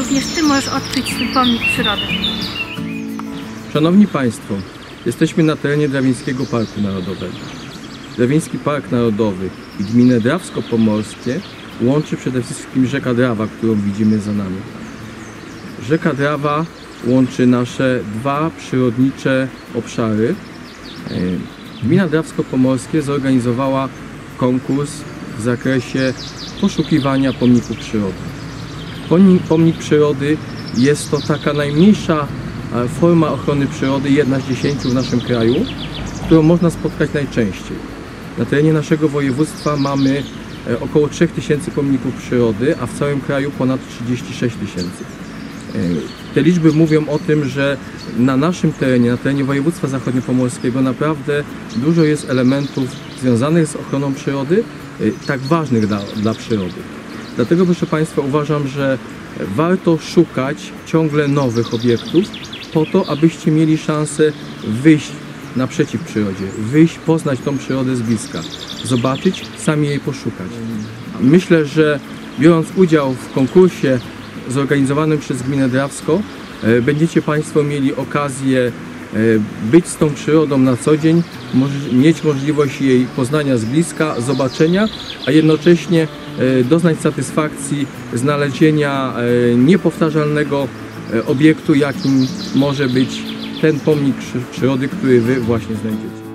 również Ty możesz odkryć swój pomnik przyrody. Szanowni Państwo, jesteśmy na terenie Drawieńskiego Parku Narodowego. Drawieński Park Narodowy i gminę Drawsko-Pomorskie łączy przede wszystkim rzeka Drawa, którą widzimy za nami. Rzeka Drawa łączy nasze dwa przyrodnicze obszary. Gmina Drawsko-Pomorskie zorganizowała konkurs w zakresie poszukiwania pomników przyrody. Pomnik przyrody jest to taka najmniejsza forma ochrony przyrody, jedna z 10 w naszym kraju, którą można spotkać najczęściej. Na terenie naszego województwa mamy około 3000 pomników przyrody, a w całym kraju ponad 36 000. Te liczby mówią o tym, że na naszym terenie, na terenie województwa zachodniopomorskiego naprawdę dużo jest elementów związanych z ochroną przyrody, tak ważnych dla przyrody. Dlatego, proszę Państwa, uważam, że warto szukać ciągle nowych obiektów po to, abyście mieli szansę wyjść naprzeciw przyrodzie, wyjść, poznać tą przyrodę z bliska, zobaczyć, sami jej poszukać. Myślę, że biorąc udział w konkursie zorganizowanym przez Gminę Drawsko, będziecie Państwo mieli okazję być z tą przyrodą na co dzień, mieć możliwość jej poznania z bliska, zobaczenia, a jednocześnie doznać satysfakcji znalezienia niepowtarzalnego obiektu, jakim może być ten pomnik przyrody, który Wy właśnie znajdziecie.